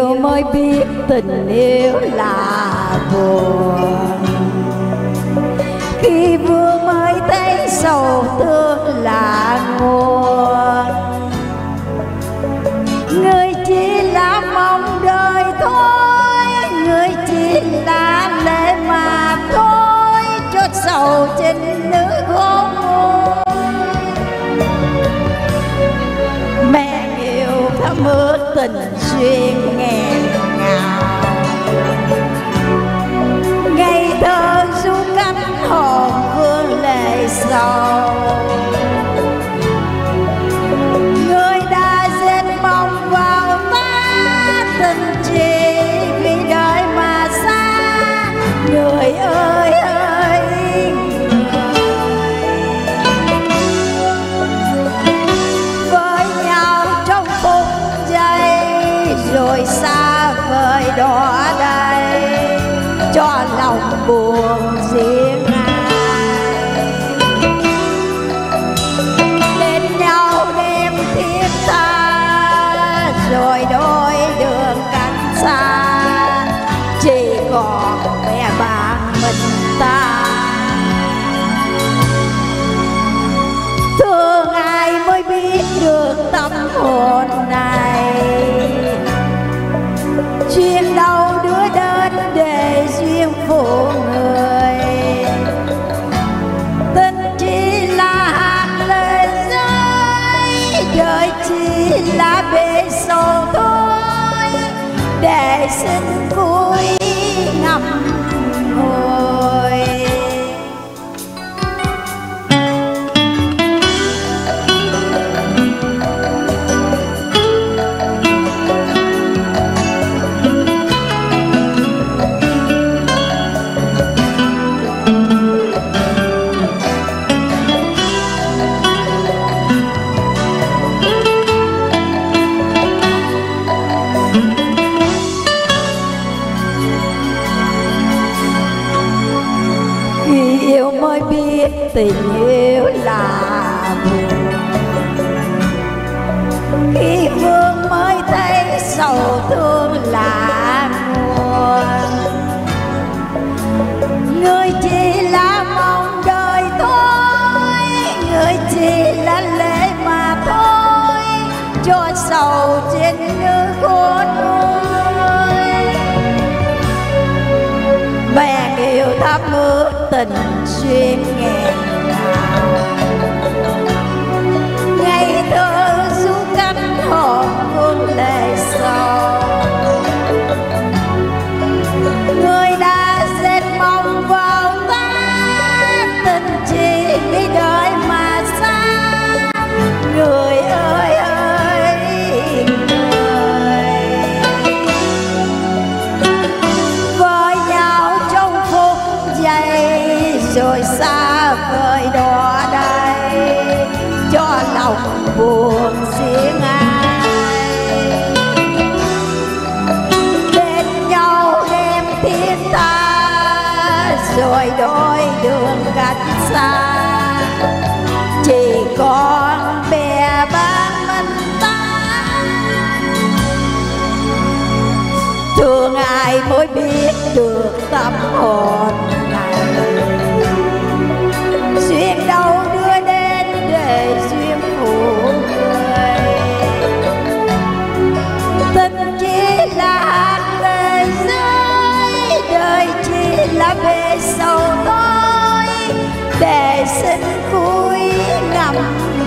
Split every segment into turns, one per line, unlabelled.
yêu mới biết tình yêu là buồn, khi vừa mới thấy sầu thương là nguồn. Người chỉ là mong đời thôi, người chỉ là lệ mà thôi, chốt sầu trên nước khổ nguôi. Mẹ yêu thắm ước tình duyên nghẹn ngào, ngây thơ ru cánh hồn vương lệ sầu. Người đã dệt mong vào ta tình chỉ vì đời mà xa. Người ơi ơi với nhau trong phút giây, rồi xa vời đỏ đầy cho lòng buồn riêng ai. Bên nhau đêm thiết tha, rồi đôi đường cách xa, chỉ còn mẹ bạn mình ta. Thương ai mới biết được tâm hồn này, duyên đâu đưa đến để duyên phụ người. Tình chỉ là hạt lệ rơi, đời chỉ là bể sầu thôi, để xin vui ngậm ngùi. Yêu mới biết tình yêu là buồn, khi vương mới thấy sầu thương là nguồn. Người chỉ là mong đời thôi, người chỉ là lệ mà thôi, cho sầu trên nước khôn nguôi. Mẹ yêu thắm ước tình duyên nghẹn ngào, ngây thơ ru cánh hồn vương lệ sầu. Người đã dệt mong vào ta tình chỉ vì đời mà xa. Người ơi ơi người với nhau trong phút giây, rồi xa vời đỏ đầy cho lòng buồn riêng ai. Bên nhau đêm thiết tha, rồi đôi đường cách xa, chỉ còn bè bạn mình ta. Thương ai mới biết được tâm hồn này, duyên đâu đưa đến để duyên phụ người. Tình chỉ là hạt lệ rơi, đời chỉ là bể sầu thôi, để xin vui ngậm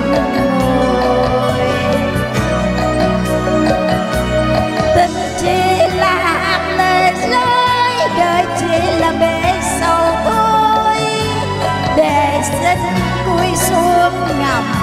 ngùi. Tình chỉ là hạt lệ rơi, đời chỉ là bể sầu thôi, để xin cúi xuống ngậm